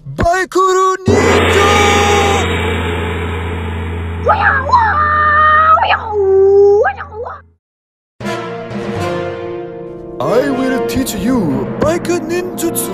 바이크로 닌자! I will teach you bike ninjutsu.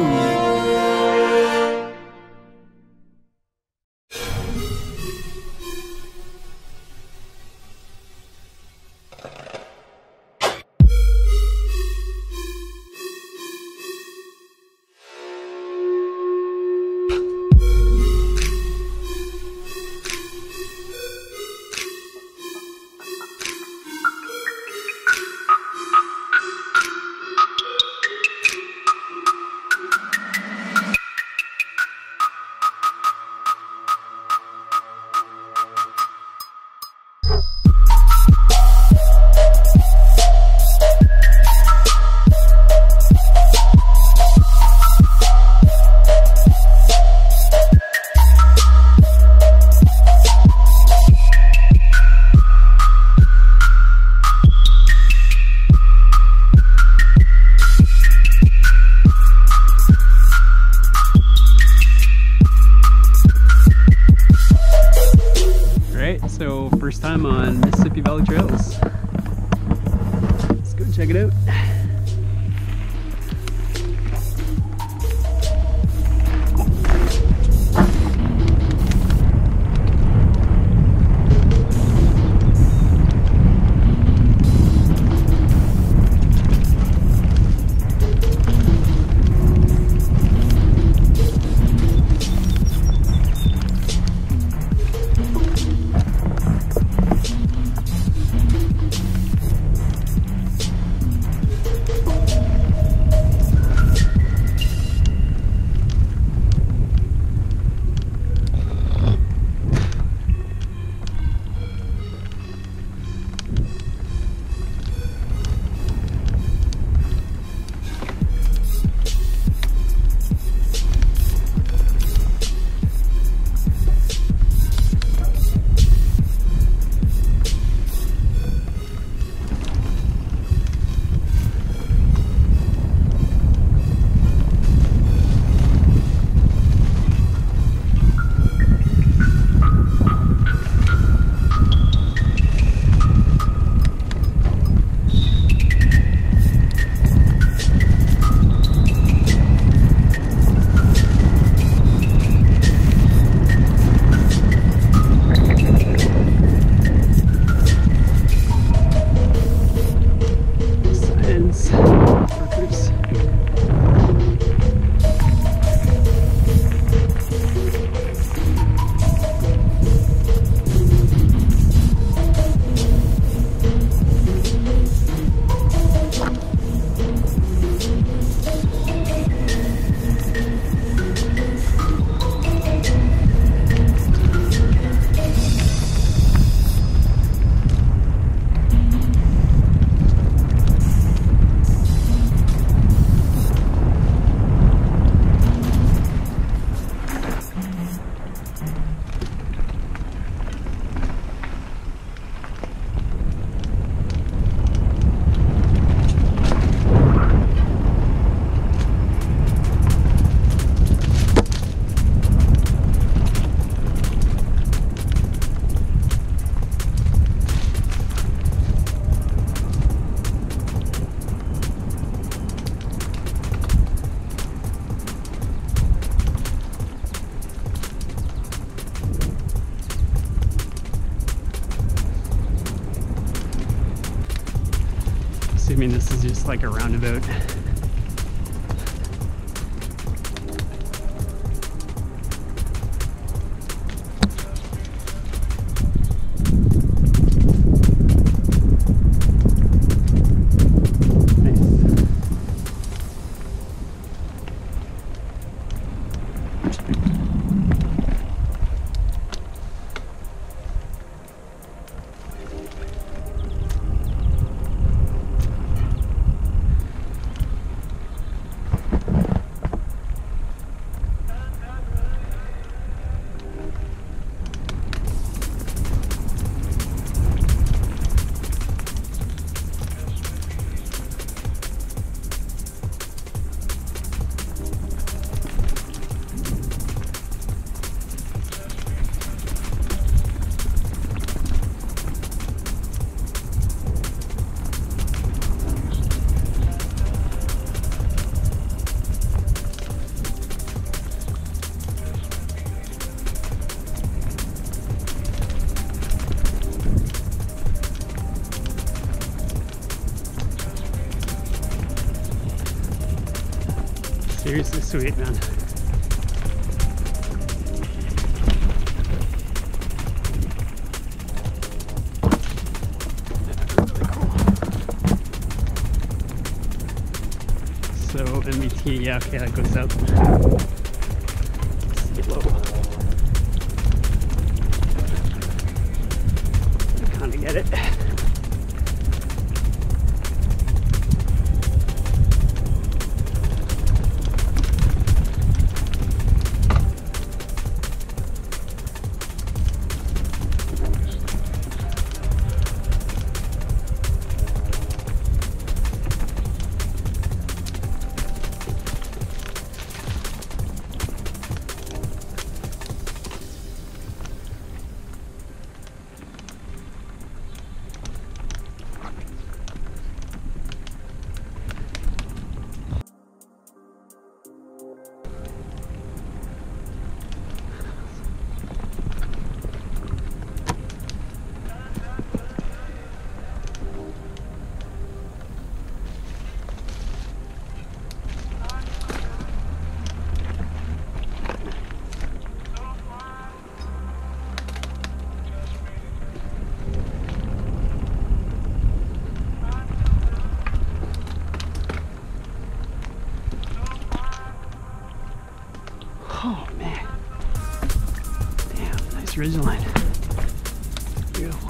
So first time on Mississippi Valley Trails. Let's go check it out. Assuming this is just like a roundabout. Seriously sweet, man. So MVT, yeah, okay, that goes out. Let's get low. I kind of get it. Oh man, damn, nice ridgeline. Beautiful.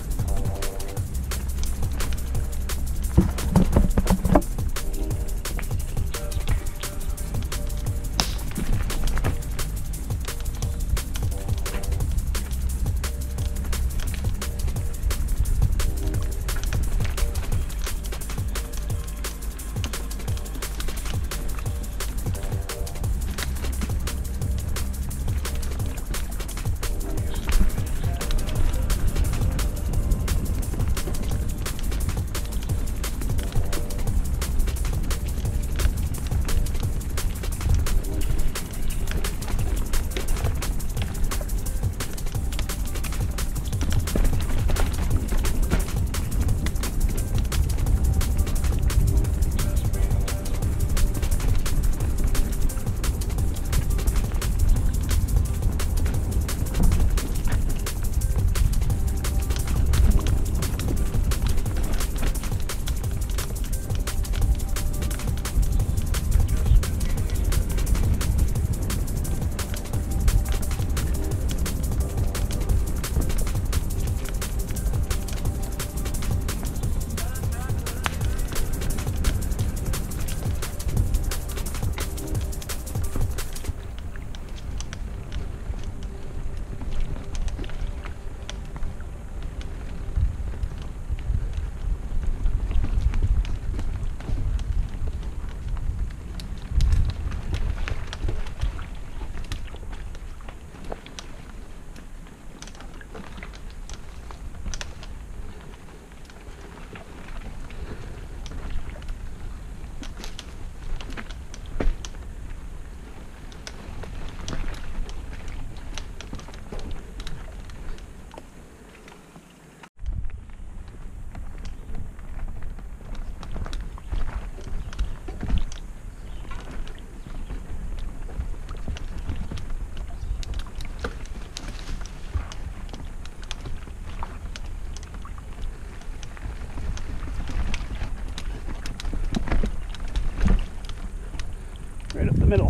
Right up the middle.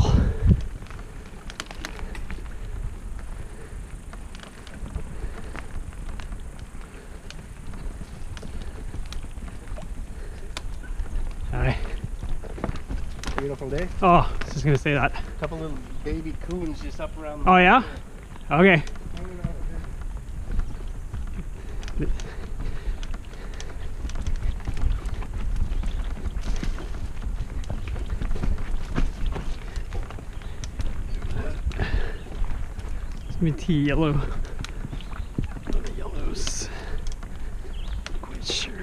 Hi. Beautiful day. Oh, I was just gonna say that. A couple little baby coons just up around. Oh yeah? Okay. MVT yellow. Oh, the yellows. Not quite sure.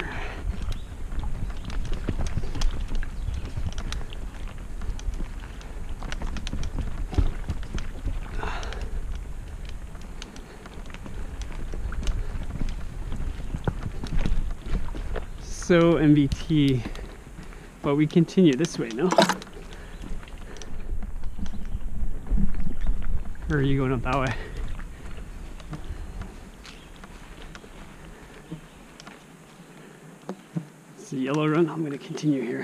So MVT, but we continue this way, no? Or are you going up that way? It's a yellow run. I'm going to continue here.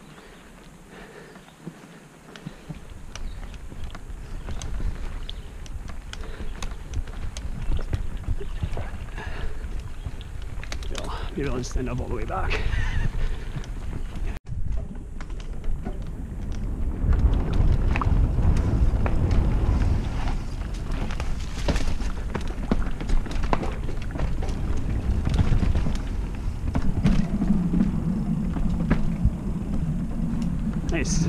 Maybe I'll just end up all the way back. Nice.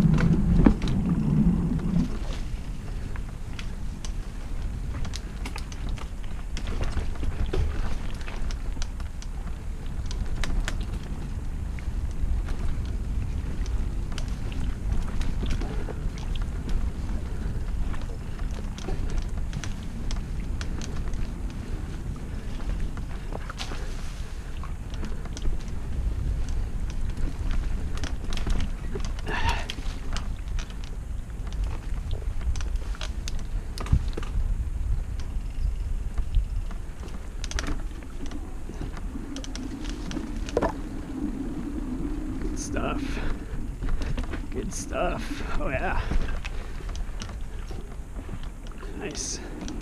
Stuff. Good stuff. Oh yeah. Nice.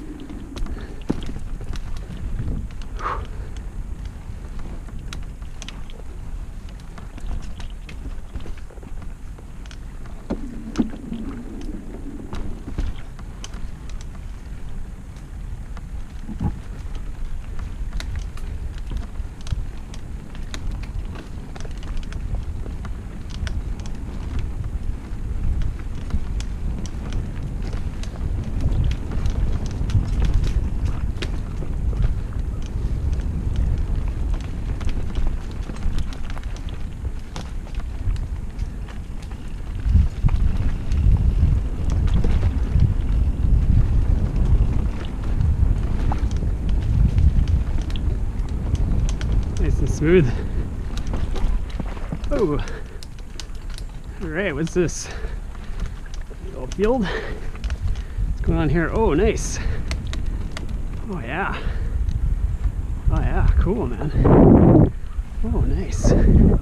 Nice and smooth. Oh, all right, what's this? Little field? What's going on here? Oh, nice. Oh yeah. Oh yeah, cool, man. Oh, nice.